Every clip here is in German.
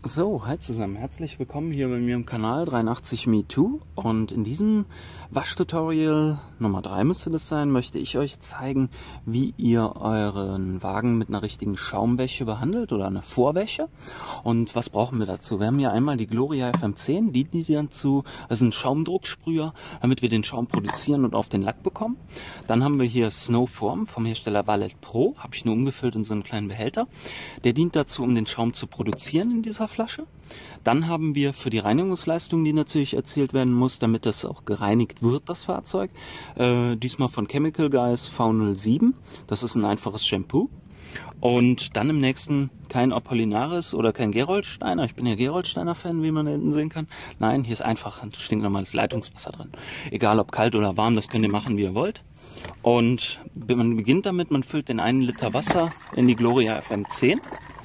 So, hi zusammen, herzlich willkommen hier bei mir im Kanal 83me2 und in diesem Waschtutorial Nummer 3 müsste das sein, möchte ich euch zeigen, wie ihr euren Wagen mit einer richtigen Schaumwäsche behandelt oder einer Vorwäsche. Und was brauchen wir dazu? Wir haben hier einmal die Gloria FM10, die dient dazu, das ist ein Schaumdrucksprüher, damit wir den Schaum produzieren und auf den Lack bekommen. Dann haben wir hier Snowform vom Hersteller Valet Pro, habe ich nur umgefüllt in so einen kleinen Behälter. Der dient dazu, um den Schaum zu produzieren in dieser Flasche. Dann haben wir für die Reinigungsleistung, die natürlich erzielt werden muss, damit das auch gereinigt wird, das Fahrzeug, diesmal von Chemical Guys V07. Das ist ein einfaches Shampoo. Und dann im nächsten kein Apollinaris oder kein Gerolsteiner. Ich bin ja Gerolsteiner Fan, wie man da hinten sehen kann. Nein, hier ist einfach ein stinknormales Leitungswasser drin. Egal ob kalt oder warm, das könnt ihr machen, wie ihr wollt. Und man beginnt damit, man füllt den 1 Liter Wasser in die Gloria FM10.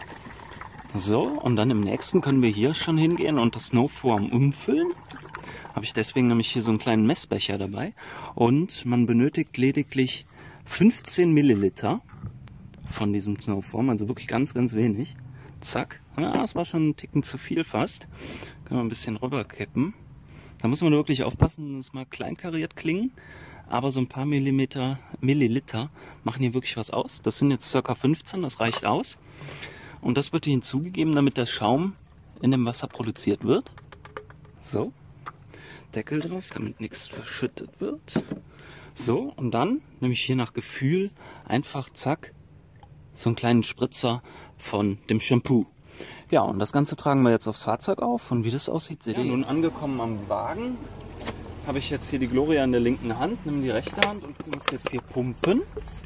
So, und dann im nächsten können wir hier schon hingehen und das Snowform umfüllen. Habe ich deswegen nämlich hier so einen kleinen Messbecher dabei. Und man benötigt lediglich 15 Milliliter von diesem Snowform, also wirklich ganz, ganz wenig. Zack. Ja, das war schon ein Ticken zu viel fast. Können wir ein bisschen rüberkippen. Da muss man wirklich aufpassen, dass mal kleinkariert klingen. Aber so ein paar Milliliter machen hier wirklich was aus. Das sind jetzt ca. 15, das reicht aus. Und das wird hier hinzugegeben, damit der Schaum in dem Wasser produziert wird. So, Deckel drauf, damit nichts verschüttet wird. So, und dann nehme ich hier nach Gefühl einfach, zack, so einen kleinen Spritzer von dem Shampoo. Ja, und das Ganze tragen wir jetzt aufs Fahrzeug auf. Und wie das aussieht, seht ihr. Nun angekommen am Wagen, habe ich jetzt hier die Gloria in der linken Hand, nehme die rechte Hand und muss jetzt hier pumpen.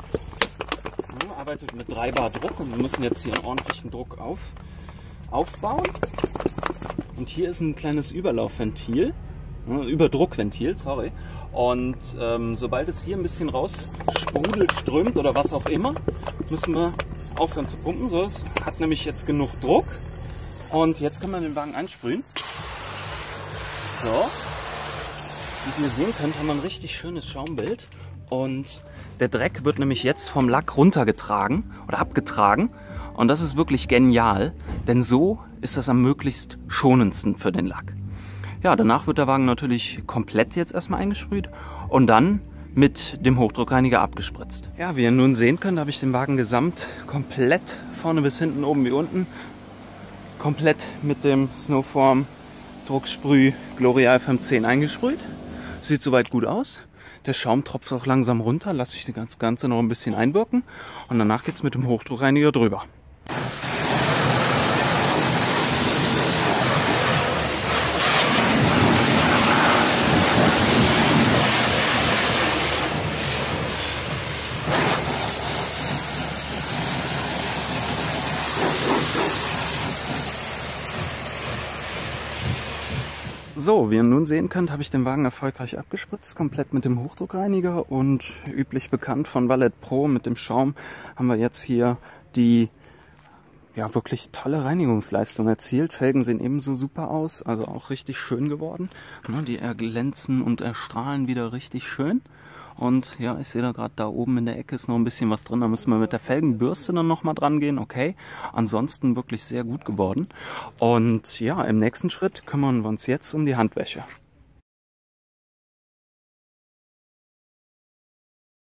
Arbeitet mit 3 Bar Druck und wir müssen jetzt hier einen ordentlichen Druck aufbauen. Und hier ist ein kleines Überlaufventil, Überdruckventil, sorry. Und sobald es hier ein bisschen raus sprudelt, strömt oder was auch immer, müssen wir aufhören zu pumpen. So, es hat nämlich jetzt genug Druck. Und jetzt können wir den Wagen einsprühen. So. Wie ihr sehen könnt, haben wir ein richtig schönes Schaumbild. Und der Dreck wird nämlich jetzt vom Lack runtergetragen oder abgetragen. Und das ist wirklich genial, denn so ist das am möglichst schonendsten für den Lack. Ja, danach wird der Wagen natürlich komplett jetzt erstmal eingesprüht und dann mit dem Hochdruckreiniger abgespritzt. Ja, wie ihr nun sehen könnt, habe ich den Wagen gesamt komplett vorne bis hinten, oben wie unten, komplett mit dem Snowform Drucksprüh Gloria FM10 eingesprüht. Sieht soweit gut aus. Der Schaum tropft auch langsam runter, lasse ich das Ganze noch ein bisschen einwirken und danach geht es mit dem Hochdruckreiniger drüber. So, wie ihr nun sehen könnt, habe ich den Wagen erfolgreich abgespritzt, komplett mit dem Hochdruckreiniger und üblich bekannt von Valet Pro mit dem Schaum haben wir jetzt hier die wirklich tolle Reinigungsleistung erzielt. Felgen sehen ebenso super aus, also auch richtig schön geworden. Die erglänzen und erstrahlen wieder richtig schön. Und ja, ich sehe da gerade da oben in der Ecke ist noch ein bisschen was drin. Da müssen wir mit der Felgenbürste dann nochmal dran gehen. Okay, ansonsten wirklich sehr gut geworden. Und ja, im nächsten Schritt kümmern wir uns jetzt um die Handwäsche.